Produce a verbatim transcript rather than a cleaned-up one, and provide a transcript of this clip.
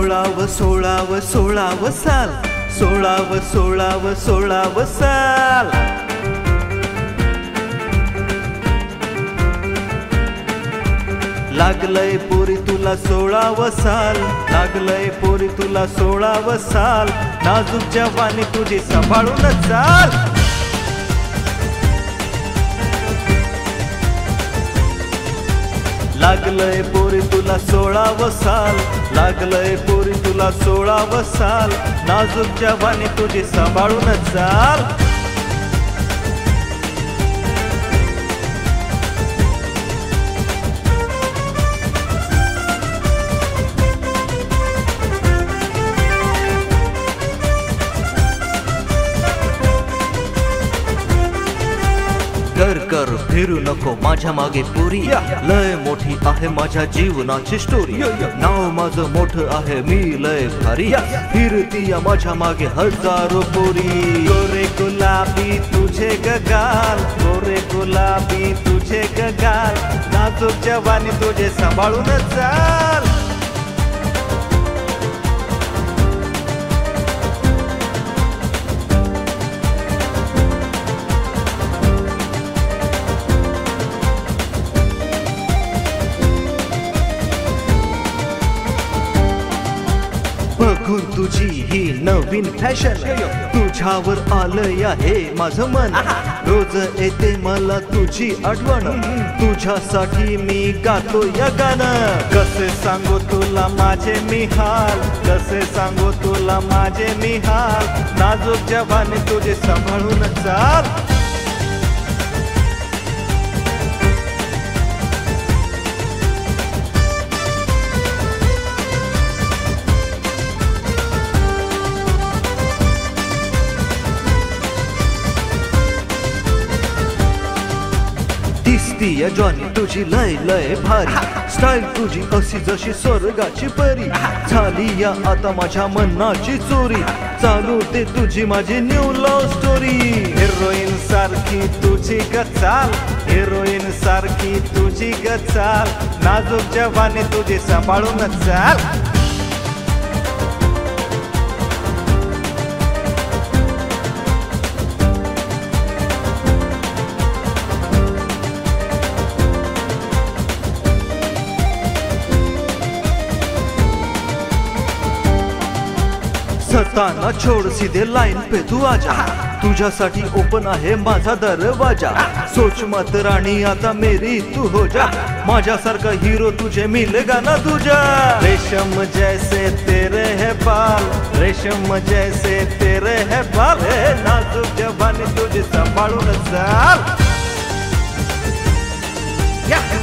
सोळाव सोळाव सोळाव साल, सोळाव सोळाव सोळाव साल। लागलय पोरी तुला सोळाव साल, लागलय पोरी तुला सोळाव साल। नाजूक जवानी तुझी सांभाळून चाल। लागलय पोरी तुला सोळाव साल, लागलय पोरी तुला सोळाव साल। नाजूक जवानी तुझी सांभाळून चाल। कर कर फिरू नको माझ्या मागे पुरी, लय मोठी आहे माझ्या जीवनाची स्टोरी। नाव माझं मोठं आहे मी लय भारी, फिरती माझ्या मागे हजारो पोरी। गोरे गुलाबी तुझे गगाल, गोरे गुलाबी तुझे गगाल। नाजूक जवानी तुझे सांभाळून चाल। बघून तुझी ही नवीन फॅशन, तुझ्यावर आलंय आहे माझं मन। रोज येते मला तुझी आठवण, तुझ्यासाठी मी गातो या गाणं। कसे सांगू तुला माझे मी हाल, कसे सांगू तुला माझे मी हाल। नाजूक जवानी तुझे सांभाळून चाल। दिसती या जॉनी तुझी लय लय भारी, स्टाईल तुझी अशी जशी स्वर्गाची परी। झाली या आता माझ्या मनाची चोरी, चालू दे तुझी माझी न्यू लव्ह स्टोरी। हिरोईन सारखी तुझी गचाल, हिरोईन सारखी तुझी गचाल। नाजूक जवानी तुझी सांभाळून चाल। सताना छोड़ सीधे लाइन पे तू आजा, तुझ्यासाठी ओपन आहे माझा दरवाजा। सोच मत राणी आता मेरी तू हो जा, माझ्यासारखा हीरो तुझे मिलेगा ना तुझा। रेशम जैसे तेरे है बाल, रेशम जैसे तेरे है बाल। नाजुक जवानी तुझे सांभाळून चाल।